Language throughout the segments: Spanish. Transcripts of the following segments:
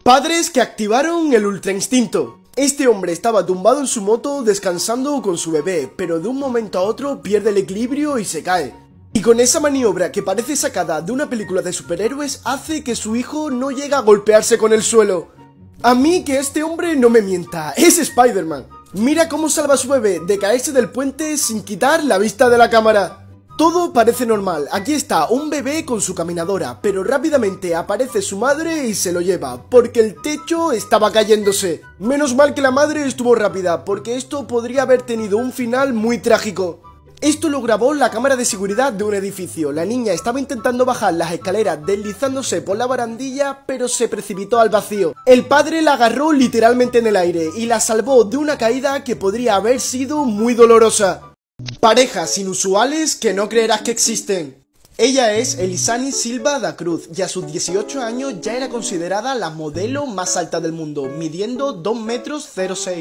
Padres que activaron el ultra instinto. Este hombre estaba tumbado en su moto descansando con su bebé, pero de un momento a otro pierde el equilibrio y se cae. Y con esa maniobra que parece sacada de una película de superhéroes hace que su hijo no llegue a golpearse con el suelo. A mí que este hombre no me mienta, es Spider-Man. Mira cómo salva a su bebé de caerse del puente sin quitar la vista de la cámara. Todo parece normal, aquí está un bebé con su caminadora, pero rápidamente aparece su madre y se lo lleva, porque el techo estaba cayéndose. Menos mal que la madre estuvo rápida, porque esto podría haber tenido un final muy trágico. Esto lo grabó la cámara de seguridad de un edificio. La niña estaba intentando bajar las escaleras deslizándose por la barandilla, pero se precipitó al vacío. El padre la agarró literalmente en el aire y la salvó de una caída que podría haber sido muy dolorosa. Parejas inusuales que no creerás que existen. Ella es Elisani Silva da Cruz y a sus 18 años ya era considerada la modelo más alta del mundo, midiendo 2,06 metros.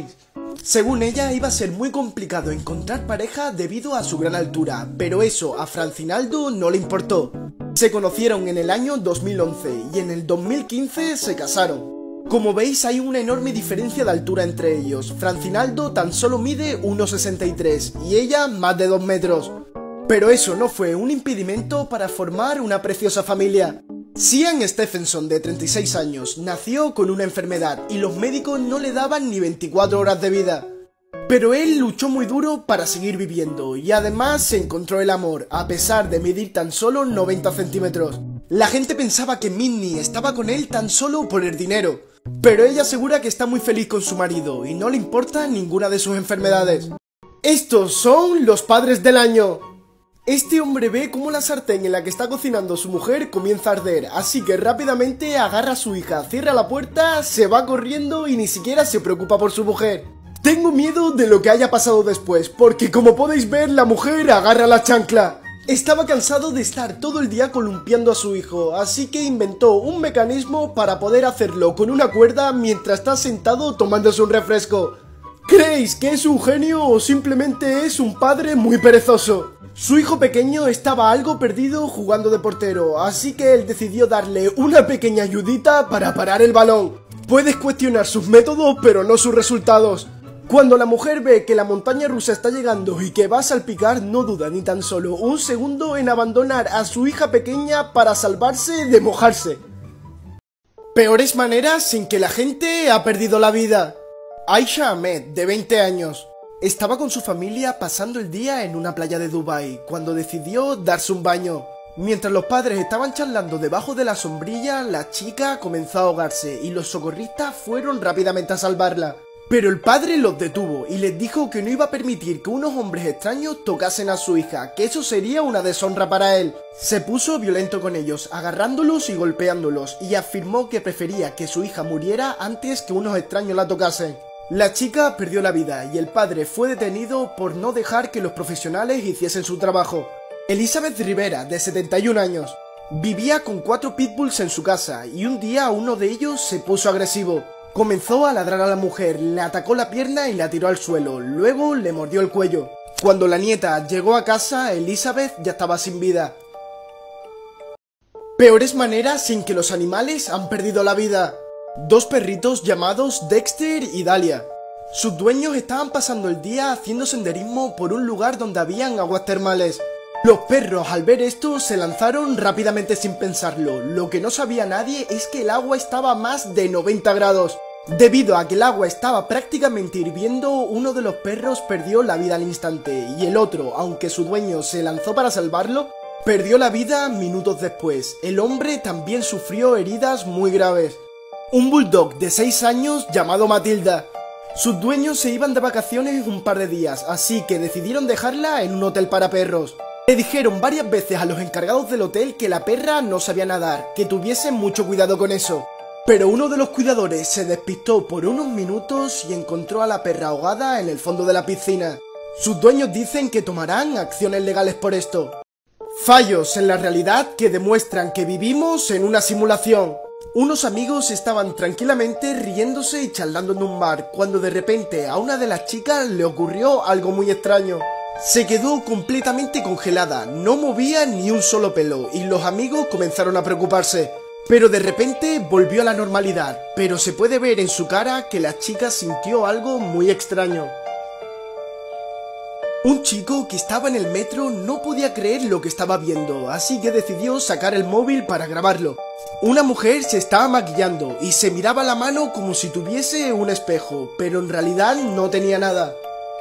Según ella iba a ser muy complicado encontrar pareja debido a su gran altura, pero eso a Francinaldo no le importó. Se conocieron en el año 2011 y en el 2015 se casaron. Como veis hay una enorme diferencia de altura entre ellos. Francinaldo tan solo mide 1,63 y ella más de 2 metros. Pero eso no fue un impedimento para formar una preciosa familia. Sian Stephenson, de 36 años, nació con una enfermedad y los médicos no le daban ni 24 horas de vida. Pero él luchó muy duro para seguir viviendo y además se encontró el amor, a pesar de medir tan solo 90 centímetros. La gente pensaba que Minnie estaba con él tan solo por el dinero, pero ella asegura que está muy feliz con su marido y no le importa ninguna de sus enfermedades. Estos son los padres del año. Este hombre ve cómo la sartén en la que está cocinando su mujer comienza a arder, así que rápidamente agarra a su hija, cierra la puerta, se va corriendo y ni siquiera se preocupa por su mujer. Tengo miedo de lo que haya pasado después, porque como podéis ver la mujer agarra la chancla. Estaba cansado de estar todo el día columpiando a su hijo, así que inventó un mecanismo para poder hacerlo con una cuerda mientras está sentado tomándose un refresco. ¿Creéis que es un genio o simplemente es un padre muy perezoso? Su hijo pequeño estaba algo perdido jugando de portero, así que él decidió darle una pequeña ayudita para parar el balón. Puedes cuestionar sus métodos, pero no sus resultados. Cuando la mujer ve que la montaña rusa está llegando y que va a salpicar, no duda ni tan solo un segundo en abandonar a su hija pequeña para salvarse de mojarse. Peores maneras en que la gente ha perdido la vida. Aisha Ahmed, de 20 años, estaba con su familia pasando el día en una playa de Dubái, cuando decidió darse un baño. Mientras los padres estaban charlando debajo de la sombrilla, la chica comenzó a ahogarse y los socorristas fueron rápidamente a salvarla. Pero el padre los detuvo y les dijo que no iba a permitir que unos hombres extraños tocasen a su hija, que eso sería una deshonra para él. Se puso violento con ellos, agarrándolos y golpeándolos, y afirmó que prefería que su hija muriera antes que unos extraños la tocasen. La chica perdió la vida y el padre fue detenido por no dejar que los profesionales hiciesen su trabajo. Elizabeth Rivera, de 71 años, vivía con 4 pitbulls en su casa y un día uno de ellos se puso agresivo. Comenzó a ladrar a la mujer, le atacó la pierna y la tiró al suelo, luego le mordió el cuello. Cuando la nieta llegó a casa, Elizabeth ya estaba sin vida. Peores maneras en que los animales han perdido la vida. 2 perritos llamados Dexter y Dahlia. Sus dueños estaban pasando el día haciendo senderismo por un lugar donde habían aguas termales. Los perros al ver esto se lanzaron rápidamente sin pensarlo. Lo que no sabía nadie es que el agua estaba a más de 90 grados. Debido a que el agua estaba prácticamente hirviendo, uno de los perros perdió la vida al instante y el otro, aunque su dueño se lanzó para salvarlo, perdió la vida minutos después. El hombre también sufrió heridas muy graves. Un bulldog de 6 años llamado Matilda. Sus dueños se iban de vacaciones un par de días, así que decidieron dejarla en un hotel para perros. Le dijeron varias veces a los encargados del hotel que la perra no sabía nadar, que tuviesen mucho cuidado con eso. Pero uno de los cuidadores se despistó por unos minutos y encontró a la perra ahogada en el fondo de la piscina. Sus dueños dicen que tomarán acciones legales por esto. Fallos en la realidad que demuestran que vivimos en una simulación. Unos amigos estaban tranquilamente riéndose y charlando en un bar, cuando de repente a una de las chicas le ocurrió algo muy extraño. Se quedó completamente congelada, no movía ni un solo pelo y los amigos comenzaron a preocuparse. Pero de repente volvió a la normalidad, pero se puede ver en su cara que la chica sintió algo muy extraño. Un chico que estaba en el metro no podía creer lo que estaba viendo, así que decidió sacar el móvil para grabarlo. Una mujer se estaba maquillando y se miraba la mano como si tuviese un espejo, pero en realidad no tenía nada.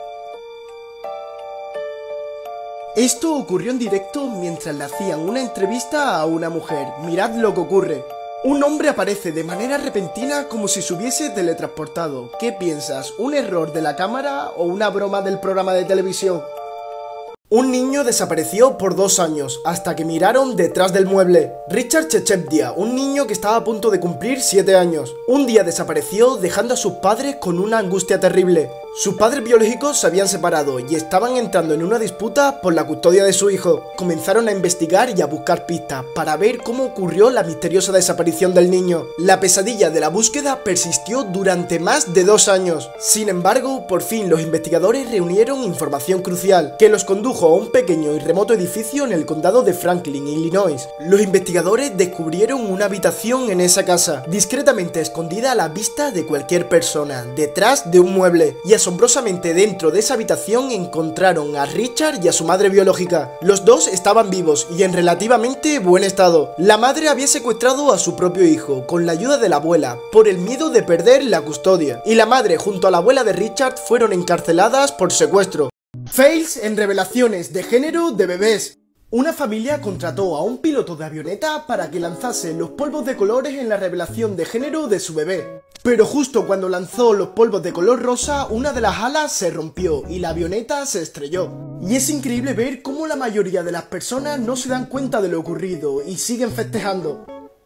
Esto ocurrió en directo mientras le hacían una entrevista a una mujer. Mirad lo que ocurre. Un hombre aparece de manera repentina como si se hubiese teletransportado. ¿Qué piensas? ¿Un error de la cámara o una broma del programa de televisión? Un niño desapareció por 2 años, hasta que miraron detrás del mueble. Richard Chechepdia, un niño que estaba a punto de cumplir 7 años. Un día desapareció dejando a sus padres con una angustia terrible. Sus padres biológicos se habían separado y estaban entrando en una disputa por la custodia de su hijo. Comenzaron a investigar y a buscar pistas para ver cómo ocurrió la misteriosa desaparición del niño. La pesadilla de la búsqueda persistió durante más de 2 años. Sin embargo, por fin los investigadores reunieron información crucial, que los condujo a un pequeño y remoto edificio en el condado de Franklin, Illinois. Los investigadores descubrieron una habitación en esa casa, discretamente escondida a la vista de cualquier persona, detrás de un mueble, y asombrosamente dentro de esa habitación encontraron a Richard y a su madre biológica. Los dos estaban vivos y en relativamente buen estado. La madre había secuestrado a su propio hijo con la ayuda de la abuela por el miedo de perder la custodia, y la madre junto a la abuela de Richard fueron encarceladas por secuestro. Fails en revelaciones de género de bebés. Una familia contrató a un piloto de avioneta para que lanzase los polvos de colores en la revelación de género de su bebé. Pero justo cuando lanzó los polvos de color rosa, una de las alas se rompió y la avioneta se estrelló. Y es increíble ver cómo la mayoría de las personas no se dan cuenta de lo ocurrido y siguen festejando.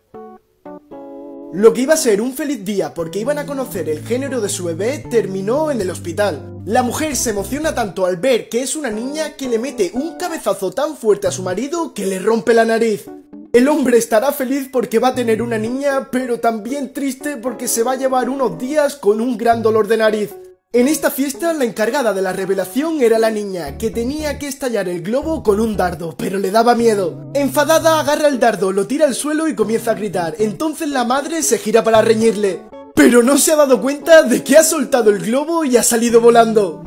Lo que iba a ser un feliz día porque iban a conocer el género de su bebé terminó en el hospital. La mujer se emociona tanto al ver que es una niña que le mete un cabezazo tan fuerte a su marido que le rompe la nariz. El hombre estará feliz porque va a tener una niña, pero también triste porque se va a llevar unos días con un gran dolor de nariz. En esta fiesta, la encargada de la revelación era la niña, que tenía que estallar el globo con un dardo, pero le daba miedo. Enfadada, agarra el dardo, lo tira al suelo y comienza a gritar. Entonces la madre se gira para reñirle, pero no se ha dado cuenta de que ha soltado el globo y ha salido volando.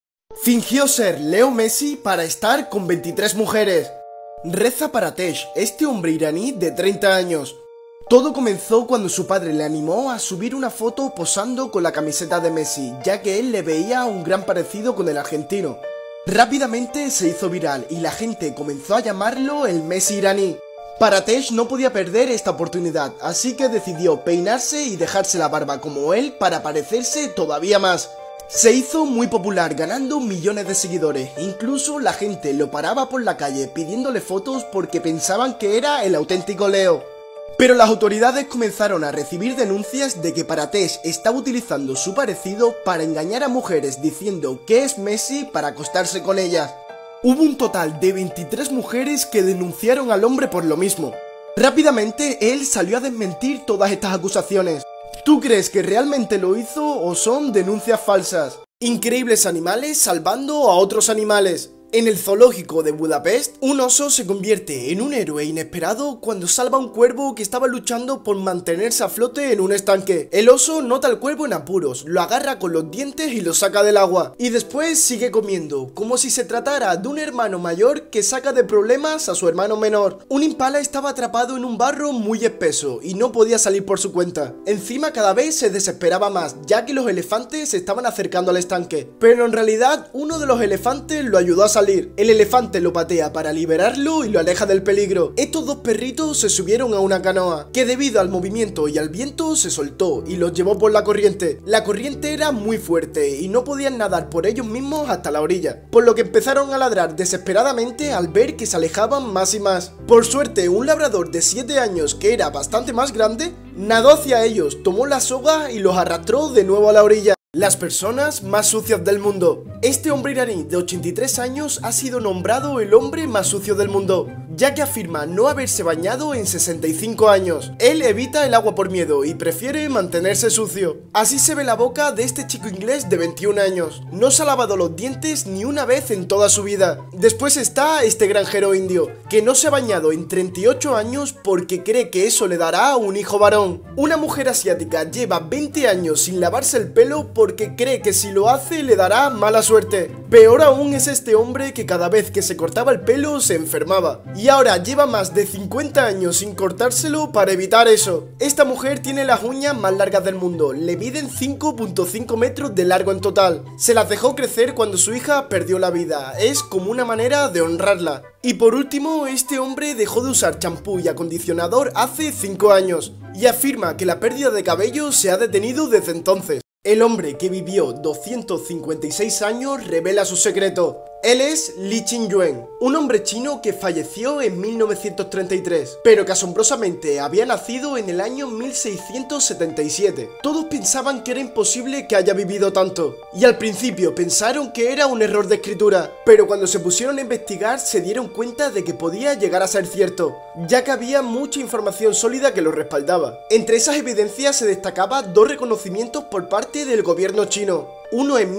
Fingió ser Leo Messi para estar con 23 mujeres. Reza Paratesh, este hombre iraní de 30 años. Todo comenzó cuando su padre le animó a subir una foto posando con la camiseta de Messi, ya que él le veía un gran parecido con el argentino. Rápidamente se hizo viral y la gente comenzó a llamarlo el Messi iraní. Paratesh no podía perder esta oportunidad, así que decidió peinarse y dejarse la barba como él para parecerse todavía más. Se hizo muy popular, ganando millones de seguidores. Incluso la gente lo paraba por la calle pidiéndole fotos porque pensaban que era el auténtico Leo. Pero las autoridades comenzaron a recibir denuncias de que Paratesh estaba utilizando su parecido para engañar a mujeres diciendo que es Messi para acostarse con ellas. Hubo un total de 23 mujeres que denunciaron al hombre por lo mismo. Rápidamente él salió a desmentir todas estas acusaciones. ¿Tú crees que realmente lo hizo o son denuncias falsas? Increíbles animales salvando a otros animales. En el zoológico de Budapest, un oso se convierte en un héroe inesperado cuando salva a un cuervo que estaba luchando por mantenerse a flote en un estanque. El oso nota al cuervo en apuros, lo agarra con los dientes y lo saca del agua. Y después sigue comiendo, como si se tratara de un hermano mayor que saca de problemas a su hermano menor. Un impala estaba atrapado en un barro muy espeso y no podía salir por su cuenta. Encima cada vez se desesperaba más, ya que los elefantes se estaban acercando al estanque. Pero en realidad uno de los elefantes lo ayudó a salir. El elefante lo patea para liberarlo y lo aleja del peligro. Estos dos perritos se subieron a una canoa, que debido al movimiento y al viento se soltó y los llevó por la corriente. La corriente era muy fuerte y no podían nadar por ellos mismos hasta la orilla, por lo que empezaron a ladrar desesperadamente al ver que se alejaban más y más. Por suerte, un labrador de 7 años, que era bastante más grande, nadó hacia ellos, tomó la soga y los arrastró de nuevo a la orilla. Las personas más sucias del mundo. Este hombre iraní de 83 años ha sido nombrado el hombre más sucio del mundo. ya que afirma no haberse bañado en 65 años. Él evita el agua por miedo y prefiere mantenerse sucio. Así se ve la boca de este chico inglés de 21 años. No se ha lavado los dientes ni una vez en toda su vida. Después está este granjero indio, que no se ha bañado en 38 años porque cree que eso le dará un hijo varón. Una mujer asiática lleva 20 años sin lavarse el pelo porque cree que si lo hace le dará mala suerte. Peor aún es este hombre que cada vez que se cortaba el pelo se enfermaba. Y ahora lleva más de 50 años sin cortárselo para evitar eso. Esta mujer tiene las uñas más largas del mundo, le miden 5.5 metros de largo en total. Se las dejó crecer cuando su hija perdió la vida, es como una manera de honrarla. Y por último, este hombre dejó de usar champú y acondicionador hace 5 años, y afirma que la pérdida de cabello se ha detenido desde entonces. El hombre, que vivió 256 años, revela su secreto. Él es Li Qingyuan, un hombre chino que falleció en 1933, pero que asombrosamente había nacido en el año 1677. Todos pensaban que era imposible que haya vivido tanto, y al principio pensaron que era un error de escritura, pero cuando se pusieron a investigar se dieron cuenta de que podía llegar a ser cierto, ya que había mucha información sólida que lo respaldaba. Entre esas evidencias se destacaban 2 reconocimientos por parte del gobierno chino. Uno en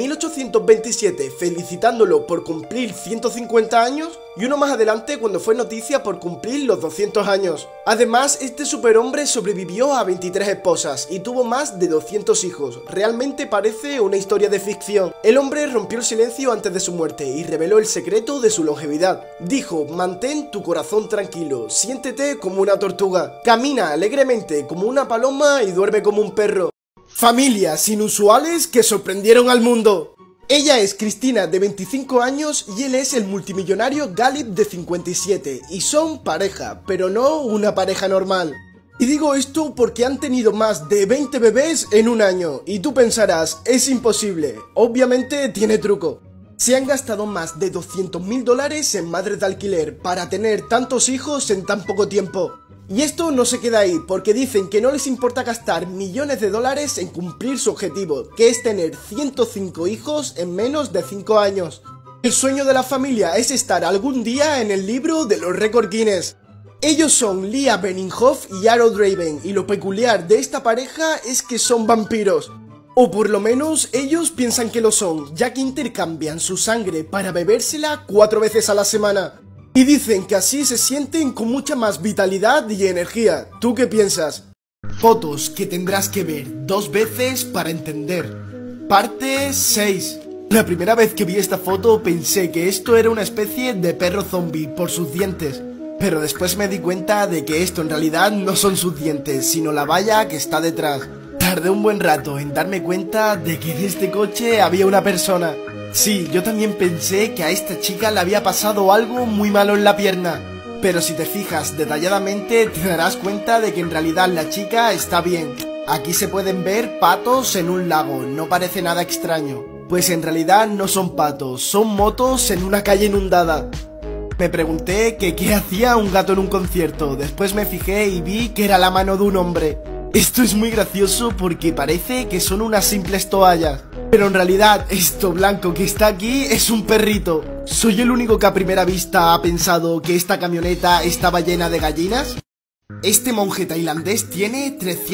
1827 felicitándolo por cumplir 150 años y uno más adelante cuando fue noticia por cumplir los 200 años. Además, este superhombre sobrevivió a 23 esposas y tuvo más de 200 hijos. Realmente parece una historia de ficción. El hombre rompió el silencio antes de su muerte y reveló el secreto de su longevidad. Dijo: mantén tu corazón tranquilo, siéntete como una tortuga, camina alegremente como una paloma y duerme como un perro. Familias inusuales que sorprendieron al mundo. Ella es Cristina, de 25 años, y él es el multimillonario Galip, de 57, y son pareja, pero no una pareja normal. Y digo esto porque han tenido más de 20 bebés en un año, y tú pensarás, es imposible. Obviamente tiene truco. Se han gastado más de $200.000 en madres de alquiler para tener tantos hijos en tan poco tiempo. Y esto no se queda ahí, porque dicen que no les importa gastar millones de dólares en cumplir su objetivo, que es tener 105 hijos en menos de 5 años. El sueño de la familia es estar algún día en el libro de los récords Guinness. Ellos son Leah Beninghoff y Aaron Draven, y lo peculiar de esta pareja es que son vampiros. O por lo menos ellos piensan que lo son, ya que intercambian su sangre para bebérsela 4 veces a la semana. Y dicen que así se sienten con mucha más vitalidad y energía. ¿Tú qué piensas? Fotos que tendrás que ver 2 veces para entender. Parte 6. La primera vez que vi esta foto pensé que esto era una especie de perro zombie por sus dientes. Pero después me di cuenta de que esto en realidad no son sus dientes, sino la valla que está detrás. Tardé un buen rato en darme cuenta de que en este coche había una persona. Sí, yo también pensé que a esta chica le había pasado algo muy malo en la pierna. Pero si te fijas detalladamente te darás cuenta de que en realidad la chica está bien. Aquí se pueden ver patos en un lago, no parece nada extraño. Pues en realidad no son patos, son motos en una calle inundada. Me pregunté que qué hacía un gato en un concierto, después me fijé y vi que era la mano de un hombre. Esto es muy gracioso porque parece que son unas simples toallas, pero en realidad esto blanco que está aquí es un perrito. ¿Soy el único que a primera vista ha pensado que esta camioneta estaba llena de gallinas? Este monje tailandés tiene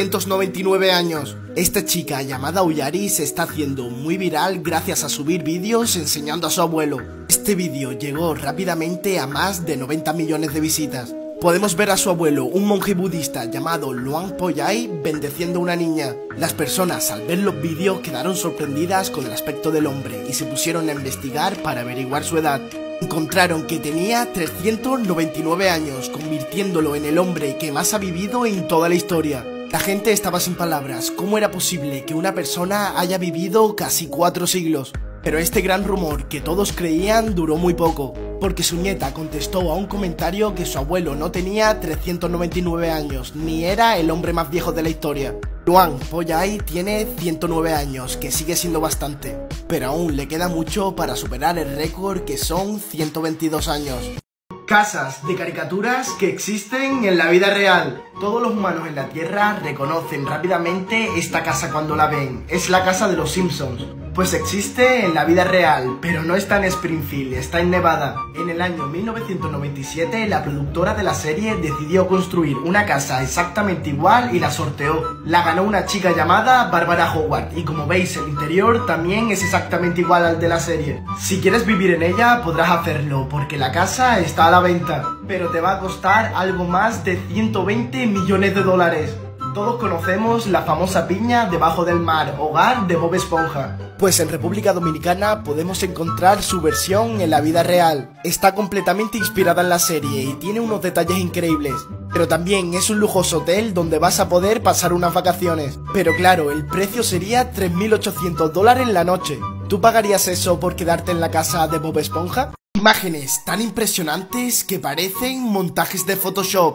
399 años. Esta chica llamada Uyari se está haciendo muy viral gracias a subir vídeos enseñando a su abuelo. Este vídeo llegó rápidamente a más de 90 millones de visitas. Podemos ver a su abuelo, un monje budista llamado Luang Poyai, bendeciendo a una niña. Las personas al ver los vídeos quedaron sorprendidas con el aspecto del hombre y se pusieron a investigar para averiguar su edad. Encontraron que tenía 399 años, convirtiéndolo en el hombre que más ha vivido en toda la historia. La gente estaba sin palabras. ¿Cómo era posible que una persona haya vivido casi 4 siglos? Pero este gran rumor que todos creían duró muy poco, porque su nieta contestó a un comentario que su abuelo no tenía 399 años, ni era el hombre más viejo de la historia. Luang Poyai tiene 109 años, que sigue siendo bastante, pero aún le queda mucho para superar el récord, que son 122 años. Casas de caricaturas que existen en la vida real. Todos los humanos en la Tierra reconocen rápidamente esta casa cuando la ven. Es la casa de los Simpsons. Pues existe en la vida real, pero no está en Springfield, está en Nevada. En el año 1997, la productora de la serie decidió construir una casa exactamente igual y la sorteó. La ganó una chica llamada Barbara Howard y como veis el interior también es exactamente igual al de la serie. Si quieres vivir en ella podrás hacerlo porque la casa está a la venta, pero te va a costar algo más de 120 millones de dólares. Todos conocemos la famosa piña debajo del mar, hogar de Bob Esponja. Pues en República Dominicana podemos encontrar su versión en la vida real. Está completamente inspirada en la serie y tiene unos detalles increíbles. Pero también es un lujoso hotel donde vas a poder pasar unas vacaciones. Pero claro, el precio sería 3.800 dólares en la noche. ¿Tú pagarías eso por quedarte en la casa de Bob Esponja? Imágenes tan impresionantes que parecen montajes de Photoshop.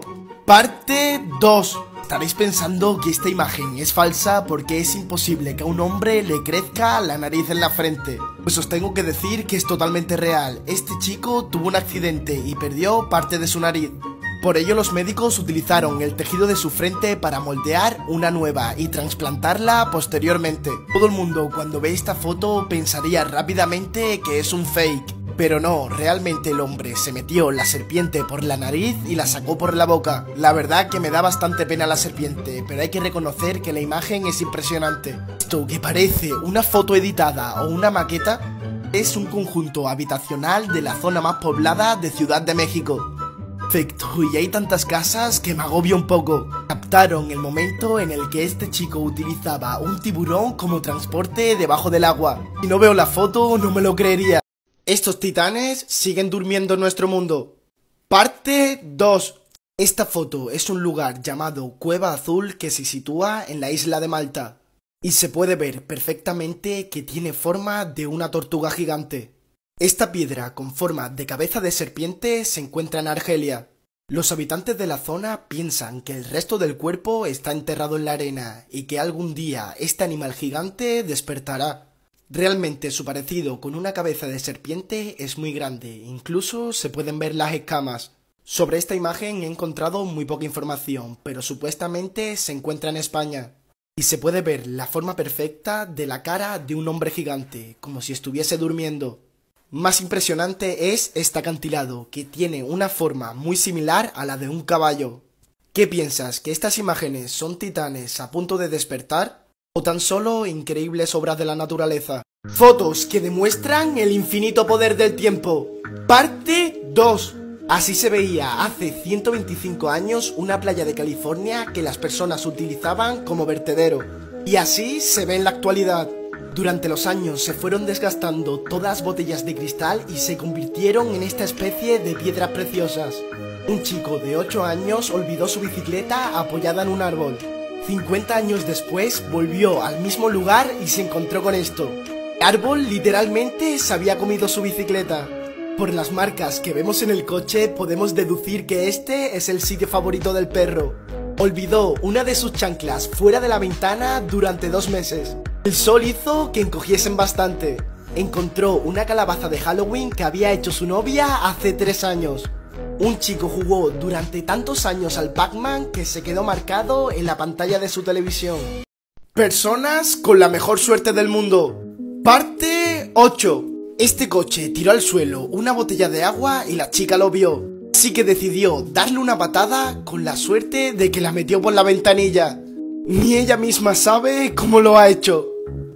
Parte 2. Estaréis pensando que esta imagen es falsa porque es imposible que a un hombre le crezca la nariz en la frente. Pues os tengo que decir que es totalmente real. Este chico tuvo un accidente y perdió parte de su nariz. Por ello los médicos utilizaron el tejido de su frente para moldear una nueva y trasplantarla posteriormente. Todo el mundo cuando ve esta foto pensaría rápidamente que es un fake. Pero no, realmente el hombre se metió la serpiente por la nariz y la sacó por la boca. La verdad que me da bastante pena la serpiente, pero hay que reconocer que la imagen es impresionante. Esto que parece una foto editada o una maqueta es un conjunto habitacional de la zona más poblada de Ciudad de México. Perfecto, y hay tantas casas que me agobia un poco. Captaron el momento en el que este chico utilizaba un tiburón como transporte debajo del agua. Si no veo la foto no me lo creería. Estos titanes siguen durmiendo en nuestro mundo. Parte 2. Esta foto es un lugar llamado Cueva Azul que se sitúa en la isla de Malta. Y se puede ver perfectamente que tiene forma de una tortuga gigante. Esta piedra con forma de cabeza de serpiente se encuentra en Argelia. Los habitantes de la zona piensan que el resto del cuerpo está enterrado en la arena y que algún día este animal gigante despertará. Realmente su parecido con una cabeza de serpiente es muy grande, incluso se pueden ver las escamas. Sobre esta imagen he encontrado muy poca información, pero supuestamente se encuentra en España. Y se puede ver la forma perfecta de la cara de un hombre gigante, como si estuviese durmiendo. Más impresionante es este acantilado, que tiene una forma muy similar a la de un caballo. ¿Qué piensas? ¿Que estas imágenes son titanes a punto de despertar? ¿O tan solo increíbles obras de la naturaleza? Fotos que demuestran el infinito poder del tiempo. Parte 2. Así se veía hace 125 años una playa de California que las personas utilizaban como vertedero. Y así se ve en la actualidad. Durante los años se fueron desgastando todas las botellas de cristal y se convirtieron en esta especie de piedras preciosas. Un chico de 8 años olvidó su bicicleta apoyada en un árbol. 50 años después volvió al mismo lugar y se encontró con esto. El árbol literalmente se había comido su bicicleta. Por las marcas que vemos en el coche podemos deducir que este es el sitio favorito del perro. Olvidó una de sus chanclas fuera de la ventana durante 2 meses. El sol hizo que encogiesen bastante. Encontró una calabaza de Halloween que había hecho su novia hace 3 años. Un chico jugó durante tantos años al Pac-Man que se quedó marcado en la pantalla de su televisión. Personas con la mejor suerte del mundo. Parte 8. Este coche tiró al suelo una botella de agua y la chica lo vio. Así que decidió darle una patada con la suerte de que la metió por la ventanilla. Ni ella misma sabe cómo lo ha hecho.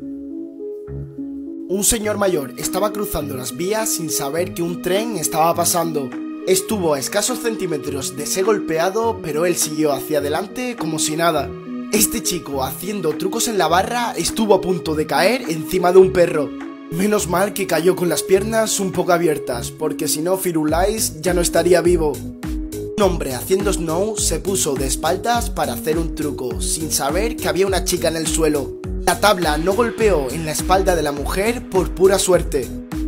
Un señor mayor estaba cruzando las vías sin saber que un tren estaba pasando. Estuvo a escasos centímetros de ser golpeado, pero él siguió hacia adelante como si nada. Este chico, haciendo trucos en la barra, estuvo a punto de caer encima de un perro. Menos mal que cayó con las piernas un poco abiertas, porque si no Firulais ya no estaría vivo. Un hombre haciendo snow se puso de espaldas para hacer un truco, sin saber que había una chica en el suelo. La tabla no golpeó en la espalda de la mujer por pura suerte.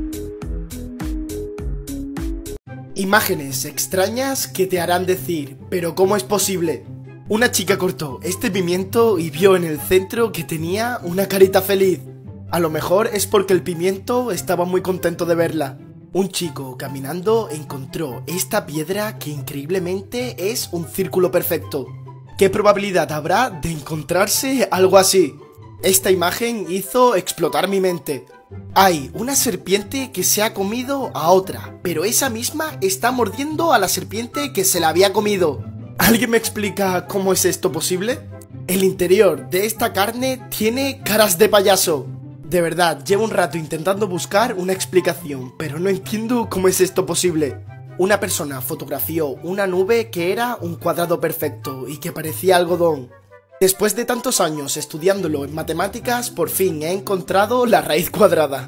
Imágenes extrañas que te harán decir, ¿pero cómo es posible? Una chica cortó este pimiento y vio en el centro que tenía una carita feliz. A lo mejor es porque el pimiento estaba muy contento de verla. Un chico caminando encontró esta piedra que increíblemente es un círculo perfecto. ¿Qué probabilidad habrá de encontrarse algo así? Esta imagen hizo explotar mi mente. Hay una serpiente que se ha comido a otra, pero esa misma está mordiendo a la serpiente que se la había comido. ¿Alguien me explica cómo es esto posible? El interior de esta carne tiene caras de payaso. De verdad, llevo un rato intentando buscar una explicación, pero no entiendo cómo es esto posible. Una persona fotografió una nube que era un cuadrado perfecto y que parecía algodón. Después de tantos años estudiándolo en matemáticas, por fin he encontrado la raíz cuadrada.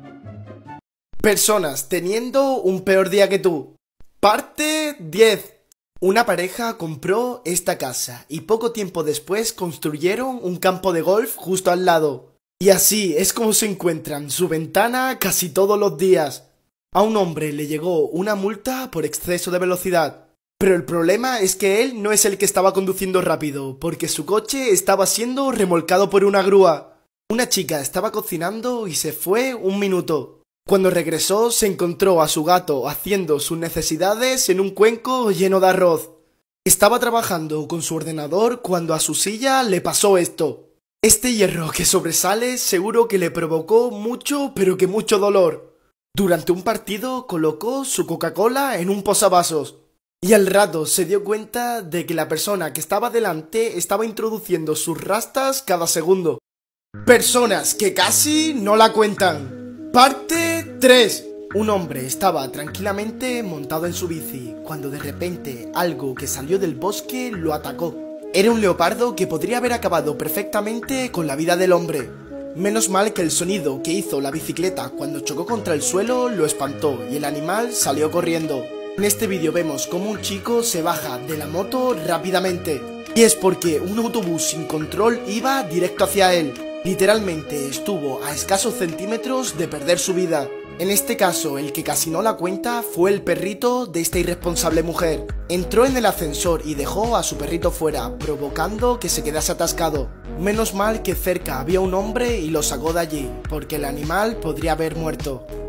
Personas teniendo un peor día que tú. Parte 10. Una pareja compró esta casa y poco tiempo después construyeron un campo de golf justo al lado. Y así es como se encuentran su ventana casi todos los días. A un hombre le llegó una multa por exceso de velocidad. Pero el problema es que él no es el que estaba conduciendo rápido, porque su coche estaba siendo remolcado por una grúa. Una chica estaba cocinando y se fue un minuto. Cuando regresó se encontró a su gato haciendo sus necesidades en un cuenco lleno de arroz. Estaba trabajando con su ordenador cuando a su silla le pasó esto. Este hierro que sobresale seguro que le provocó mucho, pero que mucho dolor. Durante un partido colocó su Coca-Cola en un posavasos. Y al rato se dio cuenta de que la persona que estaba delante estaba introduciendo sus rastas cada segundo. Personas que casi no la cuentan. Parte 3. Un hombre estaba tranquilamente montado en su bici cuando de repente algo que salió del bosque lo atacó. Era un leopardo que podría haber acabado perfectamente con la vida del hombre. Menos mal que el sonido que hizo la bicicleta cuando chocó contra el suelo lo espantó y el animal salió corriendo. En este vídeo vemos cómo un chico se baja de la moto rápidamente. Y es porque un autobús sin control iba directo hacia él. Literalmente estuvo a escasos centímetros de perder su vida. En este caso, el que casi no la cuenta fue el perrito de esta irresponsable mujer. Entró en el ascensor y dejó a su perrito fuera, provocando que se quedase atascado. Menos mal que cerca había un hombre y lo sacó de allí, porque el animal podría haber muerto.